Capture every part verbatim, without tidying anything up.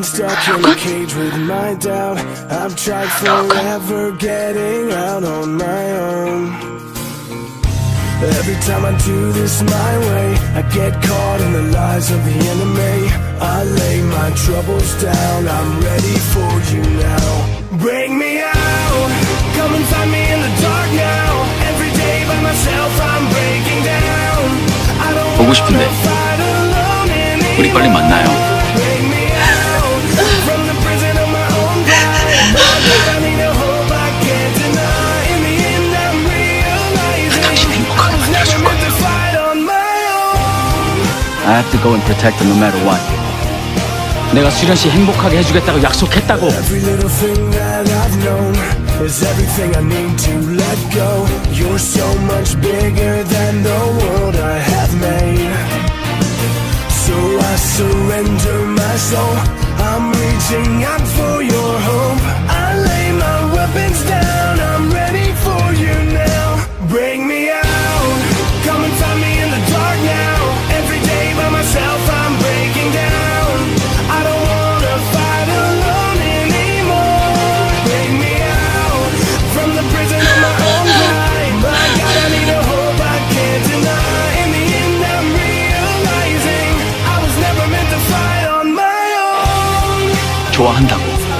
been stuck in a cage with my doubt. I've tried forever getting out on my own. Every time I do this my way, I get caught in the lies of the enemy. I lay my troubles down, I'm ready for you now. Bring me out, come and find me in the dark now. Every day by myself I'm breaking down. I don't 보고 싶은데 우리 빨리 만나요. Bring me out from the prison of my own pride. I need a hope I can't deny. In the end I'm realizing I was never meant to fight on my own. I have to go and protect her no matter what. 내가 수련 씨 행복하게 해주겠다고 약속했다고. Every little thing that I've known is everything I need to let go. You're so much bigger than the world I have made. So I surrender my soul. I'm reaching out for your hope. I lay my weapons down. I'm ready for you now. Bring me out. Come and find me in the dark now. Every day by myself I'm breaking down. I don't wanna fight alone anymore. Bring me out from the prison of my own pride. My God, I need a hope I can't deny. In the end I'm realizing I was never meant to fight on my own. 좋아한다고.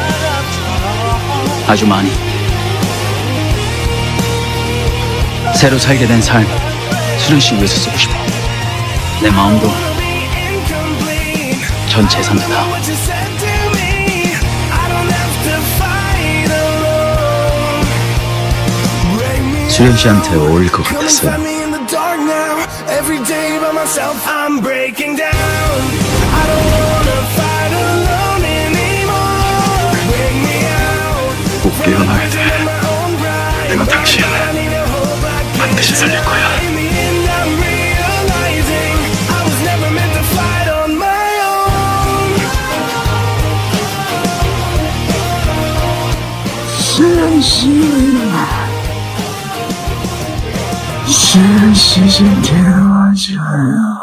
아주 많이. 새로 살게 된 삶, 수련 씨 위해서 쓰고 싶어. 내 마음도 전 재산도 다. 수련 씨한테 어울릴 것 같았어요. 꼭 깨어나야 돼. 내가 당신을 반드시 살릴 거야. 수련 씨, 수련 씨 좀 데려와줘요.